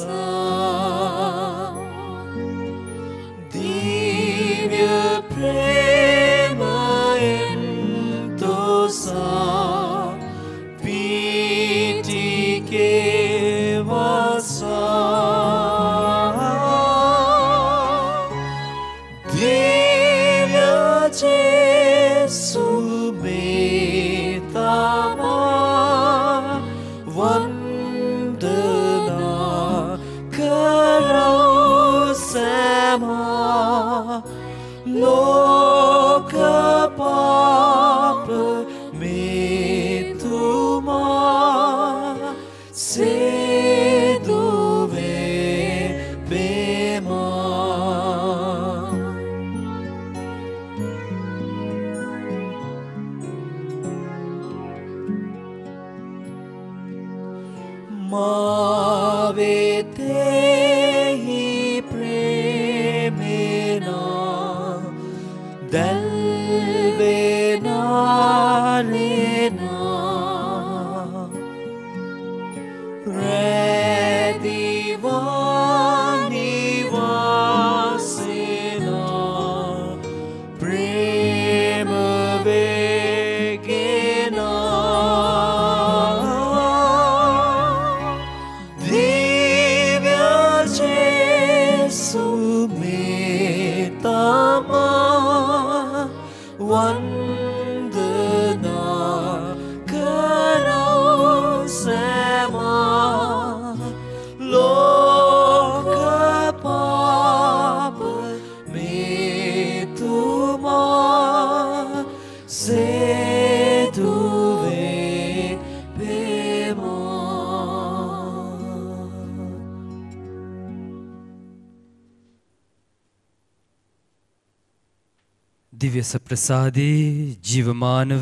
दिव्य सप्रसादी जीवमानव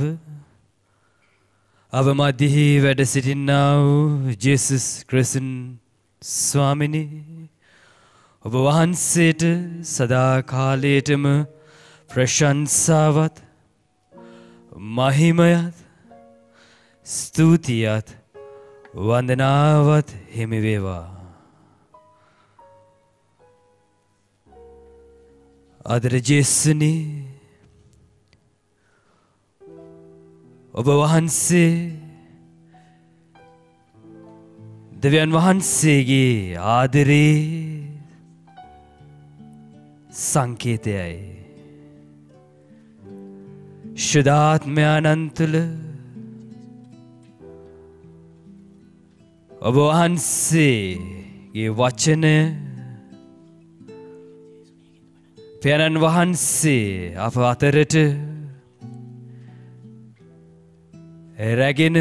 අවමදිහි වැඩ සිටින්නා වූ ජේසුස් ක්‍රිස්තුන් ස්වාමිනී ඔබ වහන්සේට සදා කාලයටම ප්‍රශංසාවත් මහිමයත් ස්තුතියත් වන්දනාවත් හිමි වේවා. ආදර ජේසුනි ඔබ වහන්සේ දෙවියන් වහන්සේගේ ආදරේ සංකේතයයි. ශුද්ධාත්මයන් තුළ ඔබ වහන්සේගේ වචනය පියාණන් වහන්සේ අප අතරට රැගෙන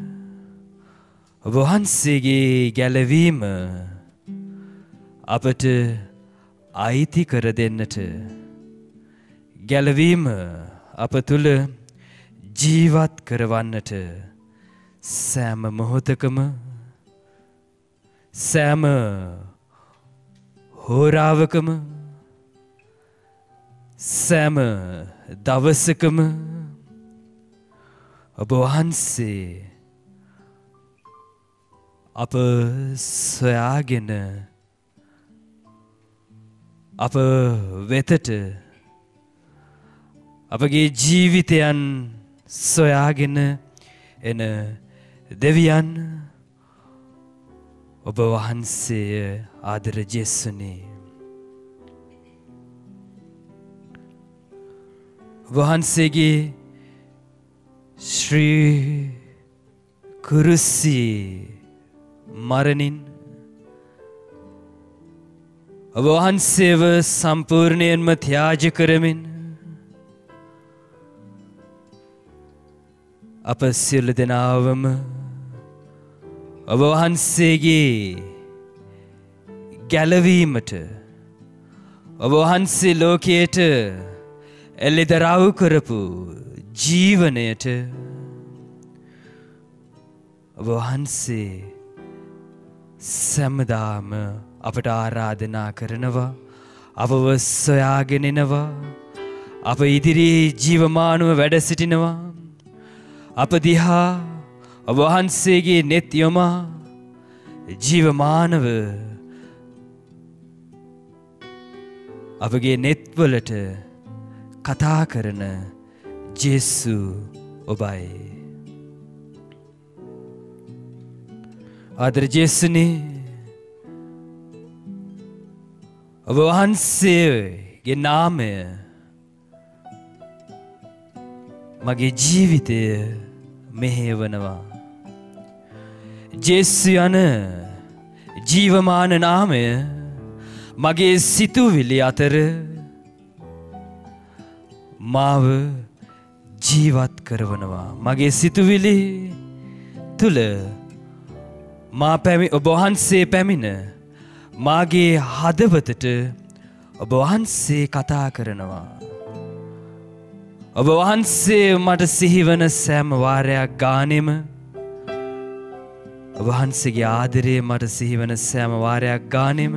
ඔබ වහන්සේගේ ගැලවීම අපට අයිති කර දෙන්නට ගැලවීම අප තුළ ජීවත් කරවන්නට සෑම මොහොතකම සෑම හෝරාවකම සෑම දවසකම ඔබ වහන්සේ අප සොයාගෙන අප වෙතට අපගේ ජීවිතයන් සොයාගෙන එන දෙවියන් ඔබ වහන්සේ ආදර ජේසුනේ ඔබ වහන්සේගේ ශ්‍රී කුරුසී මරණින් ඔබ වහන්සේව සම්පූර්ණයෙන්ම ත්‍යාජ කරමින් අප සියලු දෙනාවම ඔබ වහන්සේගේ ගැලවීමට ඔබ වහන්සේ ලෝකයට එළිදරව් කරපු ජීවනයට ඔබ වහන්සේ සෑමදාම අපට ආරාධනා කරනවා අපව සොයාගෙන එනවා අප ඉදිරියේ ජීවමානව වැඩ සිටිනවා අප දිහා ඔබ වහන්සේගේ නෙත් යොමා ජීවමානව අපගේ නෙත්වලට කතා කරන ජේසු ඔබයි. ආදර ජේසුනේ ඔබ වහන්සේගේ නාමය මගේ ජීවිතය මෙහෙවනවා. ජේසු යන ජීවමාන නාමය මගේ සිතුවිලි අතර මාව ජීවත් කරවනවා. මගේ සිතුවිලි තුල ඔබ වහන්සේ පැමිණ මාගේ හදවතට ඔබ වහන්සේ කතා කරනවා. ඔබ වහන්සේ මට සිහිවන සෑම වාරයක් ගානෙම ඔබ වහන්සේගේ ආදරය මට සිහිවන සෑම වාරයක් ගානෙම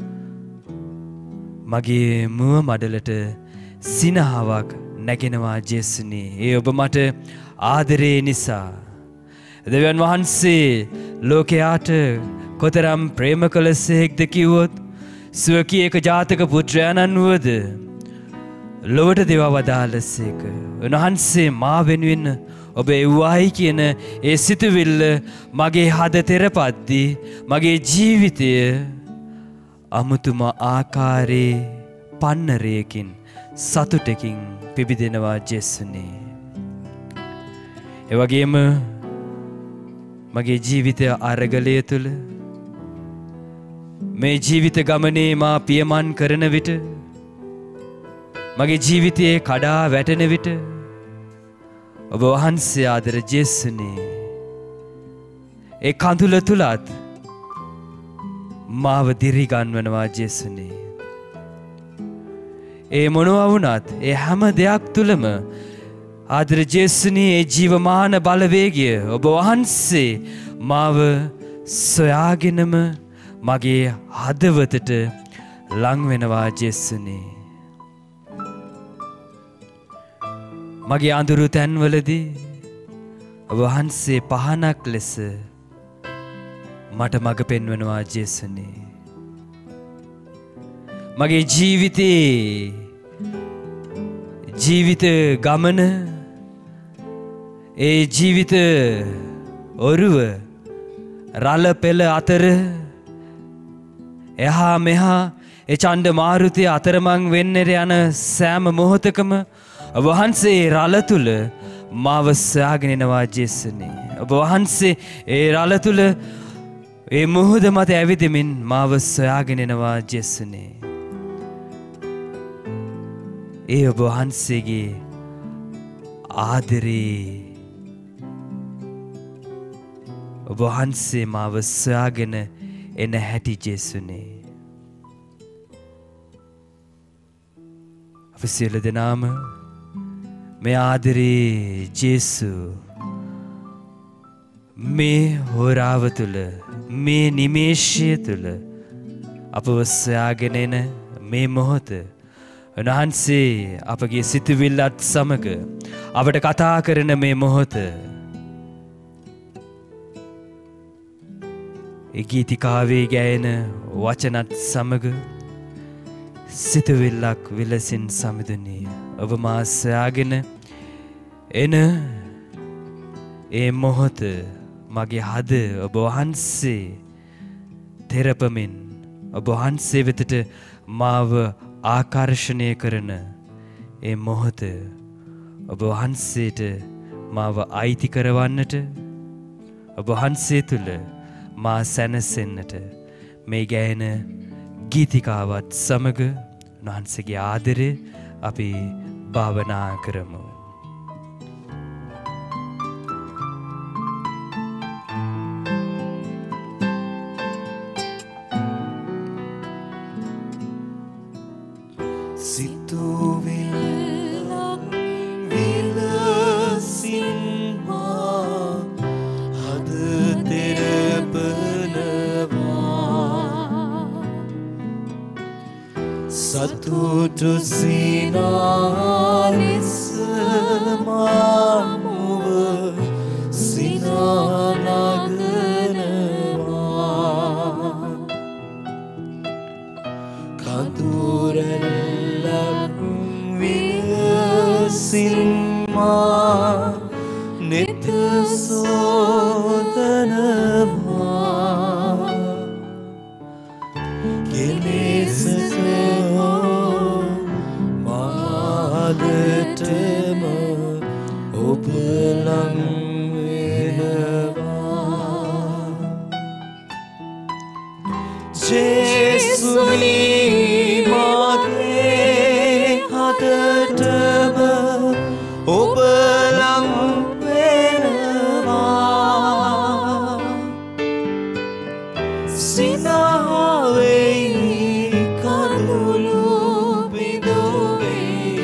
මගේ මුව මඩලට සිනහාවක් නැගෙනවා ජේසුනි. ඒ ඔබ මට ආදරේ නිසා. දෙවියන් වහන්සේ ලෝකයාට කොතරම් ප්‍රේම කළසේක්ද කිව්වොත් ස්වකීයක ජාතක පුත්‍රයන්න් වුවද ලොවට දෙවා වදාළසේක. උන්වහන්සේ මා වෙනුවෙන් ඔබ එව්වායි කියන ඒ සිතුවිල්ල මගේ හද තෙරපද්දී මගේ ජීවිතය අමුතුම ආකාරයේ පන්නරයකින් සතුටකින් පිබිදෙනවා ජේසුනේ. එවැගේම මගේ ජීවිතය අරගලය තුළ මේ ජීවිත ගමනේ මා පියමන් කරන විට මගේ ජීවිතයේ කඩා වැටෙන විට ඔබ වහන්සේ ආදර ජේසුනේ ඒ කඳුල තුලත් මාව දිරිගන්වනවා ජේසුනේ. ඒ මොනවා වුණත් ඒ හැම දෙයක් තුලම ආදර ජේසුනේ ඒ ජීවමාන බලවේගය ඔබ වහන්සේ මාව සොයාගෙනම මගේ හදවතට ලං වෙනවා ජේසුනේ. මගේ අඳුරු තැන්වලදී ඔබ වහන්සේ පහනක් ලෙස මට මඟ පෙන්වනවා ජේසුනේ. මගේ ජීවිත ගමන ඒ ජීවිත ඔරුව රළ පෙළ අතර එහා මෙහා ඒ චණ්ඩ මාරුතිය අතරමං වෙන්නට යන සෑම මොහොතකම ඔබ වහන්සේ රළ තුල මාව සොයාගෙන එනවා ජේසුනේ. ඔබ වහන්සේ ඒ රළ තුල ඒ මුහුද මත ඇවිදමින් මාව සොයාගෙන එනවා ජේසුනේ. ඒ ඔබ වහන්සේගේ ආදරේ ඔබ වහන්සේ මාව සොයාගෙන එන හැටි ජේසුනේ. අපි සියලු දෙනාම මේ ආදරේ ජේසු මේ හොරාව තුළ මේ නිමේෂය තුළ අපව සොයාගෙන එන මේ මොහොත උන්වහන්සේ අපගේ සිතුවිල්ලත් සමග අපට කතා කරන මේ මොහොත ඒ ගීතිකාවේ ගැයෙන වචනත් සමග සිතුවිල්ලක් විලසින් සමිඳුනේ ඔබ මා සොයාගෙන එන ඒ මොහොත මගේ හද ඔබ වහන්සේ තෙරපමින් ඔබ වහන්සේ වෙතට මාව ආකර්ෂණය කරන ඒ මොහොත ඔබ වහන්සේට මාව අයිති කරවන්නට ඔබ වහන්සේ තුළ මා සැනසෙන්නට මේ ගැයෙන ගීතිකාවත් සමග උන්වහන්සේගේ ආදරය අපි භාවනා කරමු. සතුටු සිනාලෙස මාමුව සිනානගනවා කඳුරන විසින්මා නිත සෝදනවා කෙලෙසක හෝ මාදටම ඔබ ලං වෙනවා ජේසුනි මගේ හදටම ඔබ ලං වෙනවා සිනාවෙයි කඳුළු බිඳුවේ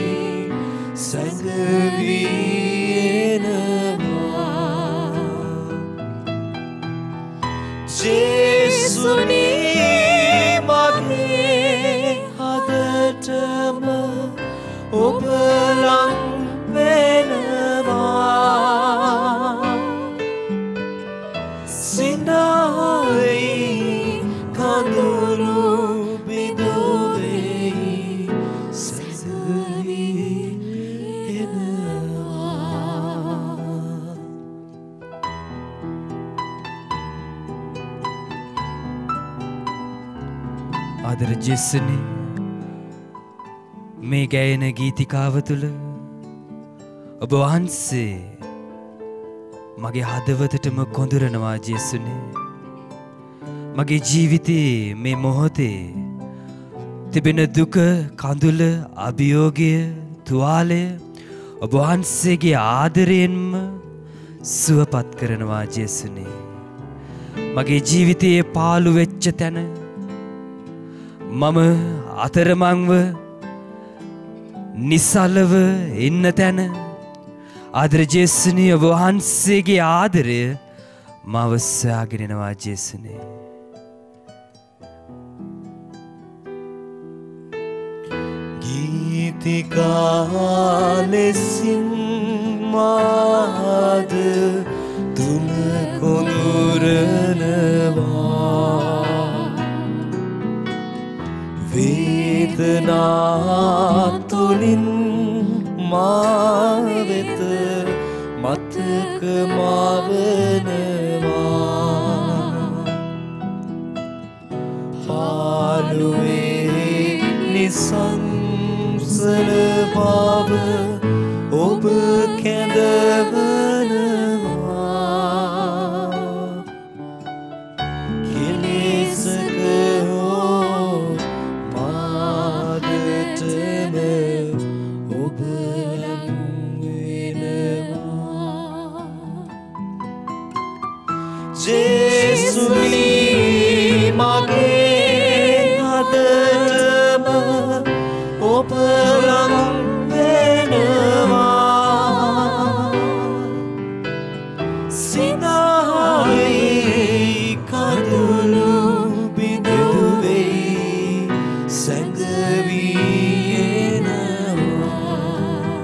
සැඟවී එනවා ජේසුනි මගේ හදටම ඔබ ලං වෙනවා සිනාවෙයි කඳුළු බිඳුවේ සැඟවී එනවා ආදර ජෙස්සනි මේ ගැයෙන ගීතිකාව තුළ ඔබ වහන්සේ මගේ හදවතටම කොඳුරනවා ජේසුනේ මගේ ජීවිතයේ මේ මොහොතේ තිබෙන දුක කඳුල අභියෝගය තුවාලය ඔබ වහන්සේගේ ආදරයෙන්ම සුවපත් කරනවා ජේසුනේ මගේ ජීවිතයේ පාළු වෙච්ච තැන මම අතරමංව නිසලව ඉන්න තැන ආදර ජේසුනේ ඔබ වහන්සේගේ ආදරය මාව සොයාගෙනනවා ජේසුනේ ගීතිකා ලෙසින් මාද තුන කොඳුරනවා වේදනා තුලින් මා වෙත මතක මවනවා පාළුවේ නිසංසල බව ඔබ කැඳවනවා කෙලෙසක හෝ මාදටම ඔබ ලං වෙනවා ජේසුනි මගේ හදටම ඔබ ලං වෙනවා සිනාවෙයි කඳුළු බිඳුවේ සැඟවී එනවා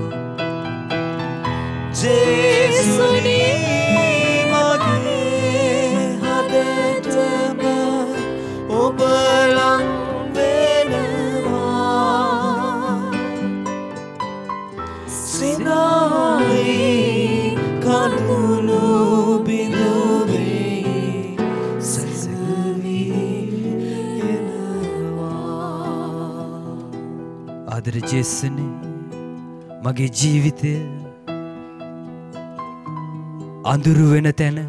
ජේසුනි මගේ හදටම ඔබ ලං වෙනවා සිනාවෙයි කඳුළු බිඳුවේ සැඟවී එනවා ආදර ජේසුනේ මගේ ජීවිතය අඳුරු වෙන තැන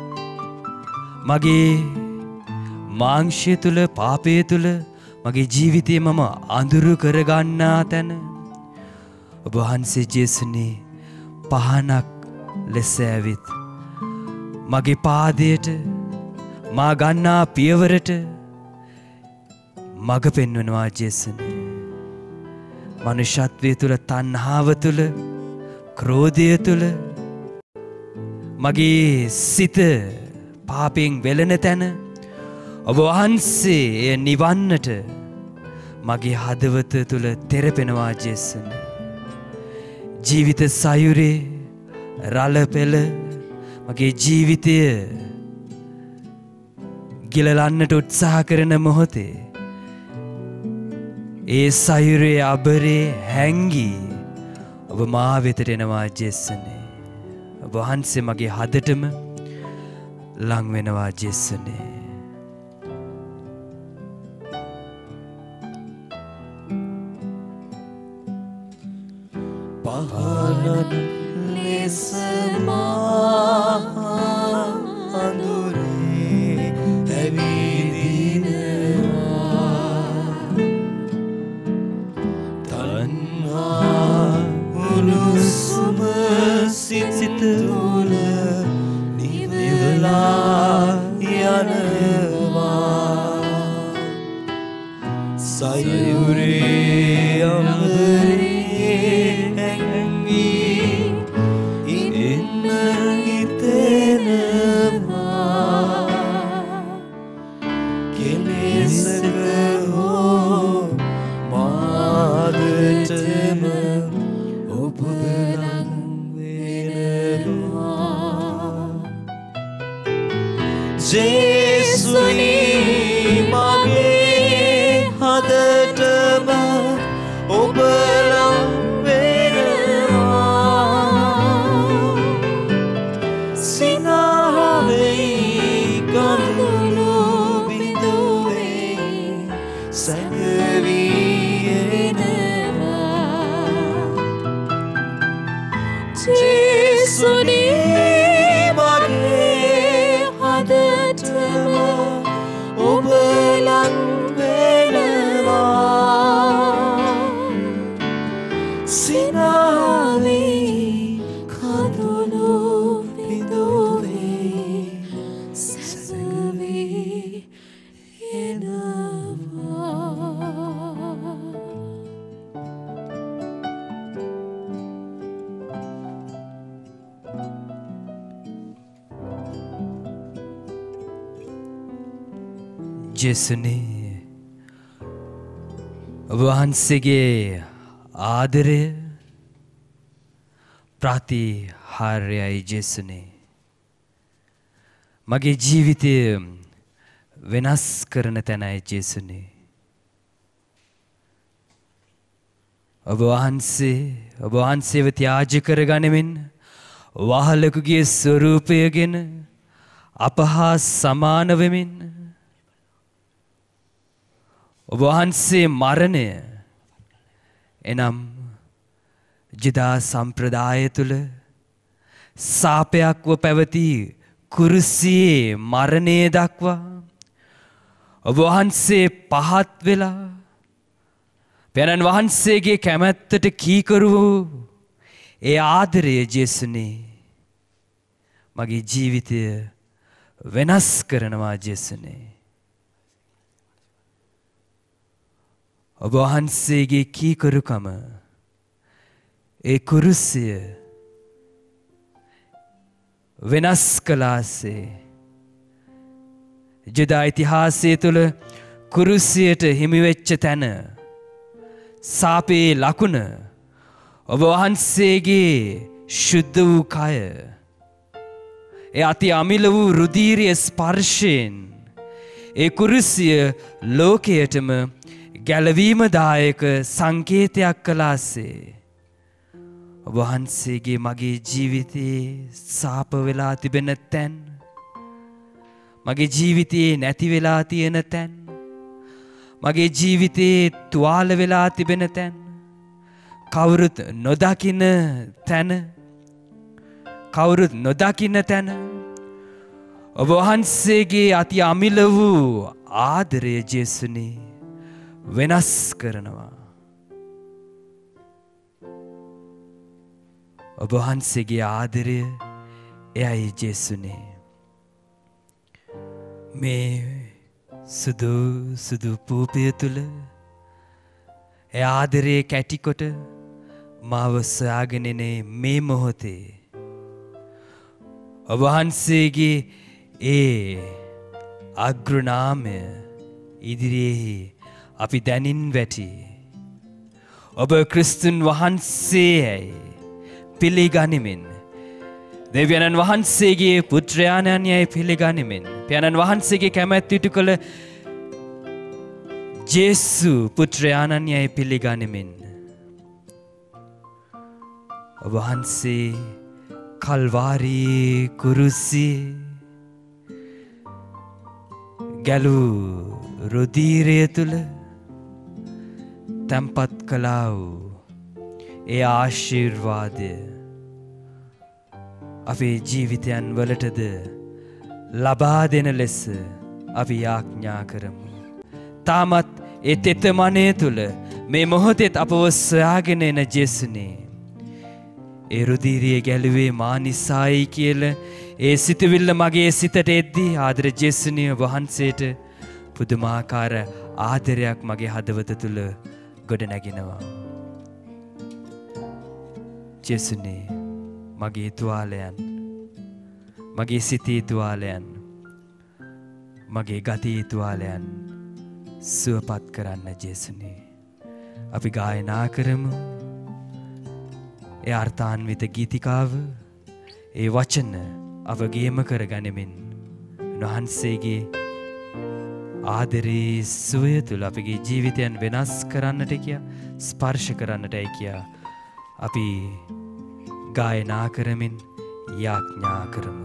මගේ මාංශය තුල පාපය තුල මගේ ජීවිතය මම අඳුරු කරගන්නා තැන ඔබ වහන්සේ ජේසුනේ පහනක් ලෙස ඇවිත් මගේ පාදයට මා ගන්නා පියවරට මඟ පෙන්වනවා ජේසුනේ මනුෂ්‍යත්වය තුල තණ්හාව තුල ක්‍රෝධය තුල මගේ සිත පාපයෙන් වෙලෙන තැන ඔබ වහන්සේ එය නිවන්නට මගේ හදවත තුල තෙරපෙනවා ජේසුනේ ජීවිත සයුරේ රළ පෙළ මගේ ජීවිතය ගිලලන්නට උත්සාහ කරන මොහොතේ ඒ සයුරේ අබරේ හැංගී ඔබ මා වෙතට එනවා ජේසුනේ. ඔබ වහන්සේ මගේ හදටම ලං වෙනවා ජේසුනේ. පහළන ලෙස මා අඳුරේ ඇවිදිනවා. තණ්හා උණුසුම සිත තුළ නිවලා යනවා. සයුරේ අමරේ ජේසුනි මගේ හදටම ඔබ ලං වෙනවා. සිනාවෙයි කඳුළු බිඳුවෙයි සැඟවී එනවා. ජේසුනි ඔබ ලං වෙනවා. සිනාවෙයි කඳුළු බිඳුවෙයි සැඟවී එනවා. ජේසුනේ ඔබ වහන්සේගේ ආදරය ප්‍රතිහාරයයි ජේසුනේ. මගේ ජීවිතය වෙනස් කරන තැනයි ජේසුනේ. ඔබ වහන්සේව ත්‍යාජ කරගනිමින් වහලකුගේ ස්වරූපයගෙන අප හා සමාන වෙමින් ඔබ වහන්සේ මරණය එනම් ජිදා සම්ප්‍රදාය තුළ සාපයක්ව පැවති කුරුසියේ මරණය දක්වා ඔබ වහන්සේ පහත් වෙලා පියාණන් වහන්සේගේ කැමැත්තට කීකරු ඒ ආදරය ජේසුනේ මගේ ජීවිතය වෙනස් කරනවා ජේසුනේ. ඔබ වහන්සේගේ කීකරුකම ඒ කුරුසිය වෙනස් කළාසේ ජුදා ඉතිහාසය තුළ කුරුසියට හිමිවෙච්ච තැන සාපේ ලකුණ ඔබ වහන්සේගේ ශුද්ධ වූ කය ඒ අති අමිල වූ රුධීරිය ස්පර්ශයෙන් ඒ කුරුසිය ලෝකයටම ගැලවීමදායක සංකේතයක් කළාසේ ඔබ වහන්සේගේ මගේ ජීවිතයේ සාප වෙලා තිබෙන තැන් මගේ ජීවිතයේ නැති වෙලා තියෙන තැන් මගේ ජීවිතයේ තුවාල වෙලා තිබෙන තැන් කවුරුත් නොදකින තැන කවුරුත් නොදකින තැන ඔබ වහන්සේගේ අති අමිල වූ ආදරය ජේසුනේ වෙනස් කරනවා. ඔබ වහන්සේගේ ආදරය එයයි ජේසුනේ. මේ සුදු පූපය තුළ ඒ ආදරයේ කැටිකොට මාව සොයාගෙනනේ මේ මොහොතේ ඔබ වහන්සේගේ ඒ අග්‍රනාමය ඉදිරියේ අපි දැනින් වැටි ඔබ ක්‍රිස්තුන් වහන්සේයි පිළිගනිමින් දෙවියන් වහන්සේගේ පුත්‍රයාණන්යයි පිළිගනිමින් පියාණන් වහන්සේගේ කැමැත්ත ඉටු කළ ජේසු පුත්‍රයාණන්යයි පිළිගනිමින් වහන්සේ කල්වාරී කුරුසියේ ගැලූ රුධීරය තුළ තැන්පත් කළා වූ ඒ ආශිර්වාදය අපේ ජීවිතයන් වලටද ලබා දෙන ලෙස අපි යාඥා කරමු. තාමත් ඒ තෙතමනය තුළ මේ මොහොතෙත් අපව සොයාගෙන එන ජේසුනේ ඒ රුධීරිය ගැලුවේ මා නිසායි කියලා ඒ සිතවිල්ල මගේ සිතට එද්දී ආදර ජේසුනිය වහන්සේට පුදුමාකාර ආදරයක් මගේ හදවත තුළ ගොඩනැගෙනවා. ජේසුනේ මගේ තුවාලයන්, මගේ සිතේ තුවාලයන්, මගේ ගතේ තුවාලයන් සුවපත් කරන්න ජේසුනේ. අපි ගායනා කරමු. ඒ අර්ථාන්විත ගීතිකාව, ඒ වචන අවගේම කරගනිමින් උන්වහන්සේගේ ආදරේ සුවය තුළ අපගේ ජීවිතයන් වෙනස් කරන්නට කියා, ස්පර්ශ කරන්නටයි කියා අපි ගායනා කරමින් යාඥා කරමු.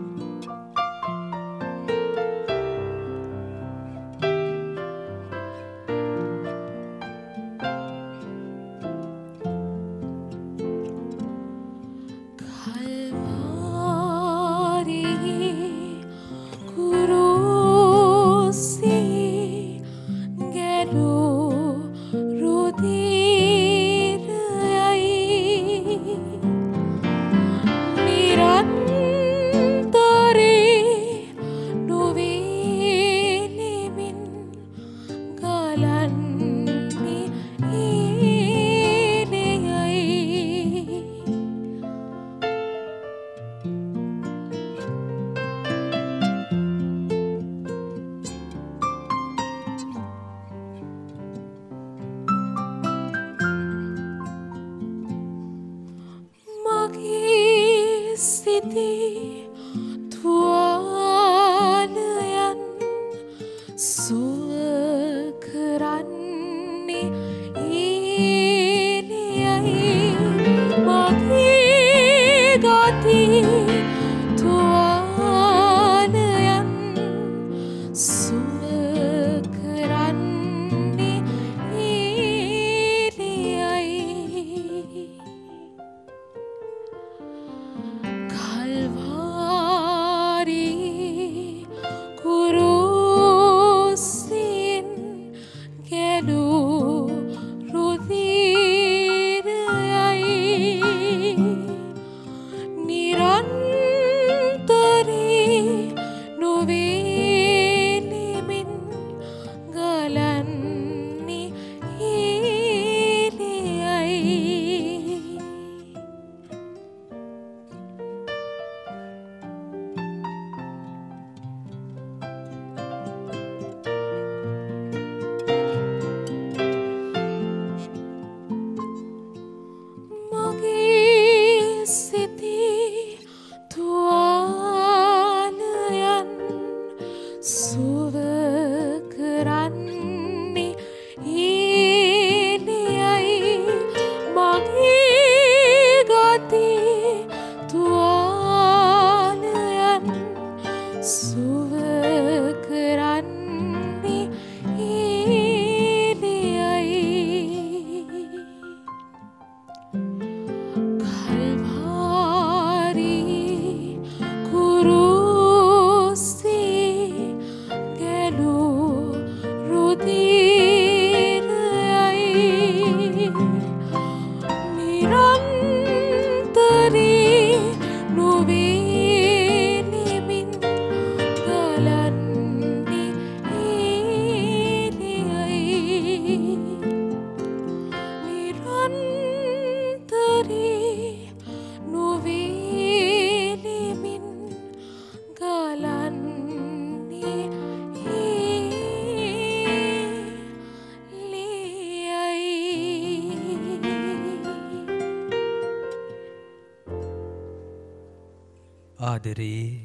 ආදරේ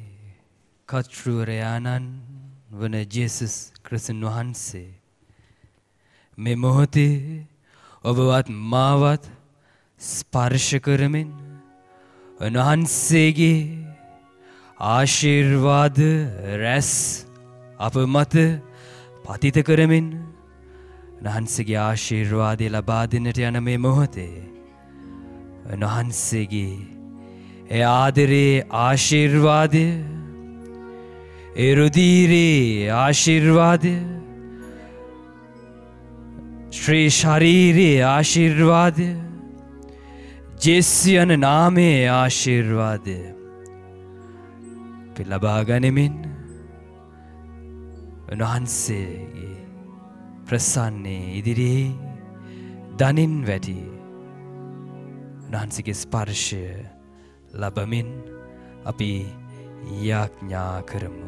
කර්තෘවරයාණන් වන ජේසුස් ක්‍රිස්තුන් වහන්සේ මේ මොහොතේ ඔබවත් මාවත් ස්පර්ශ කරමින් උන්වහන්සේගේ ආශිර්වාද රැස් අප මත පතිත කරමින් උන්වහන්සේගේ ආශිර්වාදය ලබා දෙන්නට යන මේ මොහොතේ උන්වහන්සේගේ ඒ ආදරේ ආශිර්වාදය ඒ රුධිරේ ආශිර්වාදය ශ්‍රී ශරීරයේ ආශිර්වාදය ජේසු යන නාමයේ ආශිර්වාදය අපි ලබා ගනිමින් උන්වහන්සේගේ ප්‍රසන්නයේ ඉදිරියේ දනින් වැටි උන්වහන්සේගේ ස්පර්ශය ලබමින් අපි යාඥා කරමු.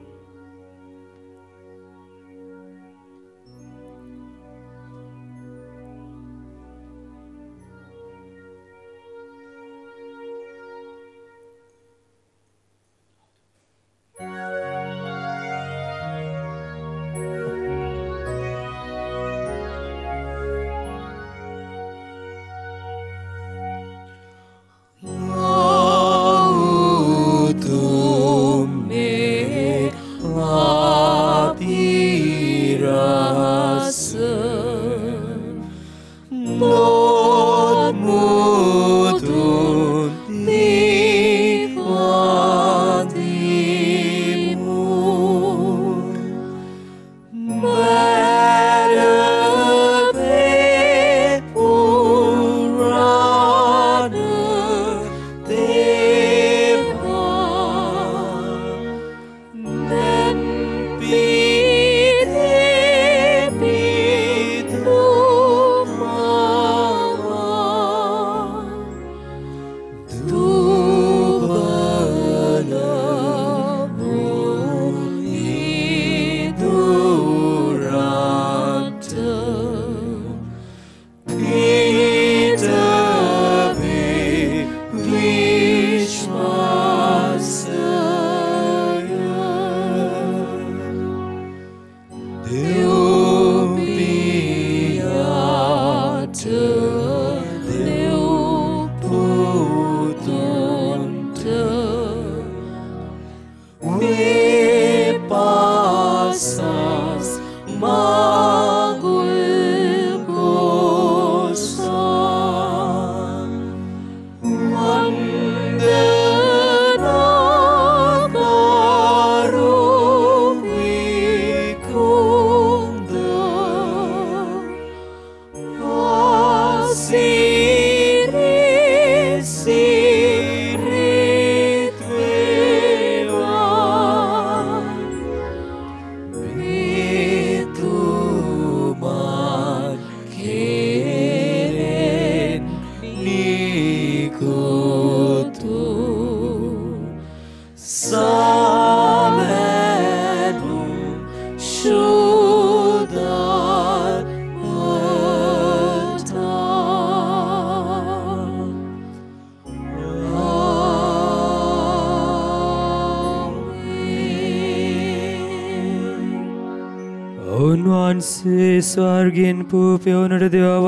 උන්වහන්සේ ස්වර්ගයෙන් පූපයවනට දෙවා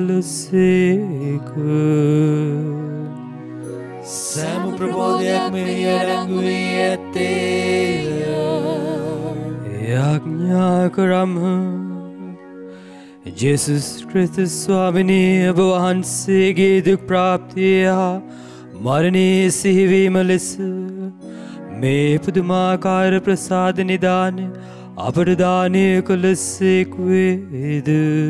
වදාළසේක. සෑම ප්‍රබෝධයක්ම නියරංගු වී ඇත්තේය. යාඥා කරම්හ. ජේසුස් ක්‍රිස්තුස් ස්වාමිනී ඔබ වහන්සේගේ දුක් ප්‍රාප්තිය හා මරණයේ සිහිවීම ලෙස මේ පුදුමාකාර ප්‍රසාද නිදානය අපට දානය කළසේක් වේද.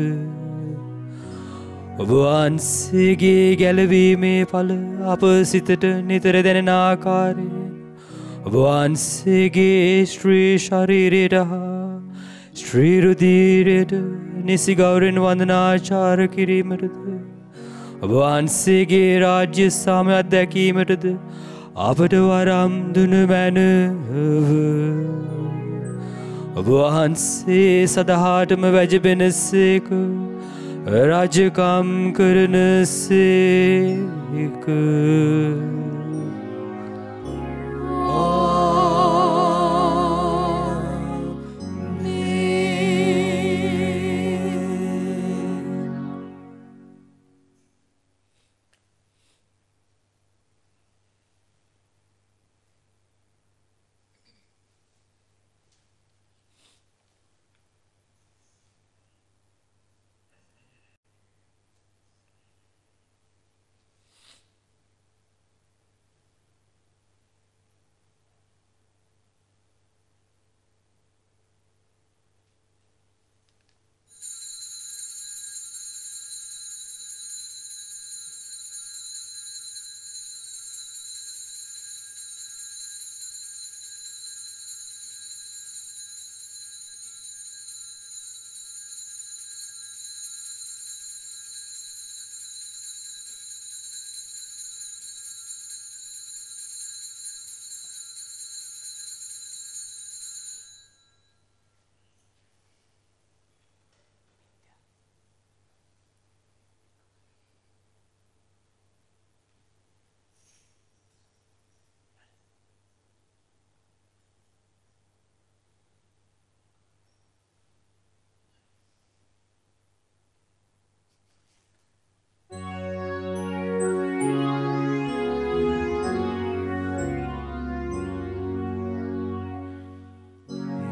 ඔබ වහන්සේගේ ගැලවීමේ ඵල අප සිතට නිතර දැනෙන ආකාරයෙන් ඔබ වහන්සේගේ ශ්‍රී ශරීරයට හා ශ්‍රී රුධිරයට නිසි ගෞරවයෙන් වන්දනාචාර කිරීමටද ඔබ වහන්සේගේ රාජ්‍ය සාමය අත්දැකීමටද අපට වරම් දුන මැනව. ඔබ වහන්සේ සදහාටම වැජබෙනසේක රජකම් කරනසේක.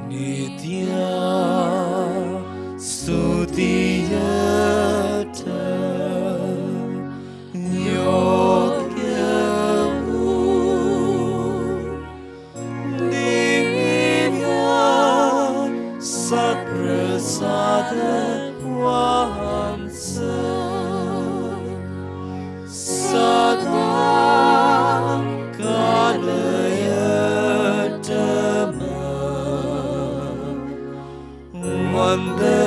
Nitya Stutiyata Yogyavu Divya Satprasada Vahansa Sada Kalayatama Vande